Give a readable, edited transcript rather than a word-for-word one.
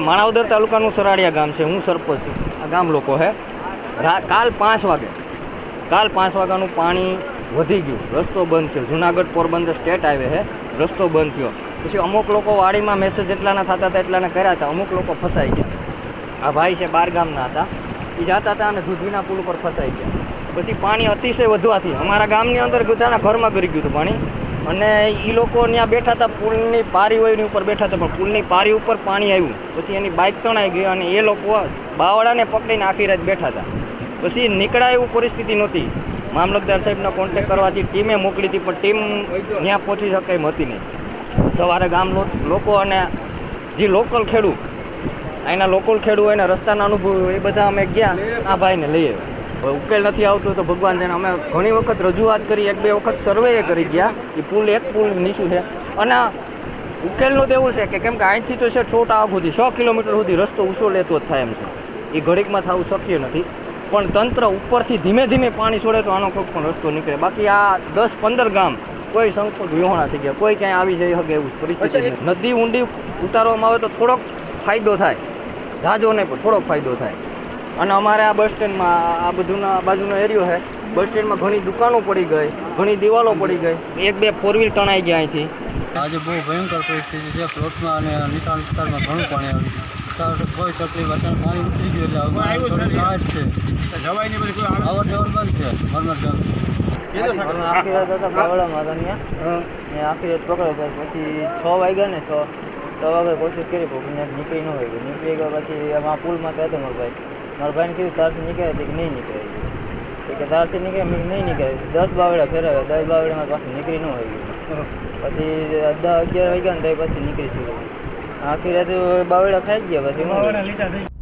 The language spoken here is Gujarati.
માણાવદર તાલુકાનું સરાડિયા ગામ છે, હું સરપંચ છું। આ ગામ લોકો છે। કાલ 5 વાગ્યાનું પાણી વધી ગયું, રસ્તો બંધ થયો। જુનાગઢ પોરબંદર સ્ટેટ હાઈવે છે, રસ્તો બંધ થયો। પછી અમુક લોકો વાડીમાં મેસેજ જેટલાના થતા હતા એટલાને કર્યા હતા, અમુક લોકો ફસાઈ ગયા। આ ભાઈ છે 12 ગામના હતા, એ જતા હતા અને દૂધીના પુલ ઉપર ફસાઈ ગયા। પછી પાણી અતિશય વધવાથી અમારા ગામની અંદર બધાના ઘરમાં ગરી ગયું હતું પાણી, અને એ લોકો ત્યાં બેઠા હતા, પુલની પારી હોય એની ઉપર બેઠા હતા, પણ પુલની પારી ઉપર પાણી આવ્યું। પછી એની બાઇક તણાઈ ગઈ અને એ લોકો બાવળાને પકડીને આખી રાત બેઠા હતા। પછી નીકળાય એવું પરિસ્થિતિ નહોતી। મામલતદાર સાહેબનો કોન્ટેક કરવાથી ટીમે મોકલી હતી, પણ ટીમ ત્યાં પહોંચી શકે એમ હતી નહીં। સવારે ગામ લોકો અને જે લોકલ ખેડૂત, અહીંના લોકલ ખેડૂત હોય ને રસ્તાના અનુભવ એ બધા અમે ગયા આ ભાઈને લઈએ। ઉકેલ નથી આવતો તો ભગવાન જાણે। અમે ઘણી વખત રજૂઆત કરી, 1-2 વખત સર્વે કરી ગયા એ પુલ નીચું છે, અને ઉકેલનું તો એવું છે કે કેમ કે અહીંથી તો છે છોટા સુધી 100 કિલોમીટર સુધી રસ્તો ઊંચો લેતો જ થાય એમ છે, એ ઘડીકમાં થવું શક્ય નથી। પણ તંત્ર ઉપરથી ધીમે ધીમે પાણી છોડે તો આનો કોઈ પણ રસ્તો નીકળે। બાકી આ 10-15 ગામ કોઈ સંકટ વિહોણા થઈ ગયા, કોઈ ક્યાંય આવી જઈ શકે એવું પરિસ્થિતિ નથી। નદી ઊંડી ઉતારવામાં આવે તો થોડોક ફાયદો થાય, ઝાઝો નહીં પણ થોડોક ફાયદો થાય। અને અમારે આ બસ સ્ટેન્ડમાં આ બધુંના બાજુનો એરિયો છે, બસ સ્ટેન્ડમાં ઘણી દુકાનો પડી ગઈ, ઘણી દિવાલો પડી ગઈ, 1-2 4 વ્હીલ તણાઈ ગયા અહીંથી। આજે બહુ ભયંકર પરિસ્થિતિ છે, પ્લોટમાં અને નીચાણ વિસ્તારમાં ઘણું પાણી આવ્યું, કોઈ તકલીફ અચાનક પાણી ઉતરી ગયું એટલે થોડી રાહત છે। જવાયની પછી કોઈ આવર જવર બંધ છે મરમત ગામ। આખી રાત હતા બાવળામાં હતા ત્યાં આખી રાત પકડ્યો, પછી 6 વાગ્યા ને 6 વાગે કોશિશ કરી પણ નીકળી ન હોય ગઈ। નીકળી ગયો પછી આમાં પુલમાં તો હતો મારા ભાઈને કીધું તારથી નીકળે કે નહીં નીકળે, કે તારથી નીકળે મેં નહીં નીકળે। 10 બાવડા ફેરવ્યા, 10 બાવડામાં પાછું નીકળી ન હોય ગયું। પછી 10-11 વાગ્યા ને પછી નીકળી છું, આખી રાતે બાવડા ખાઈ ગયા। પછી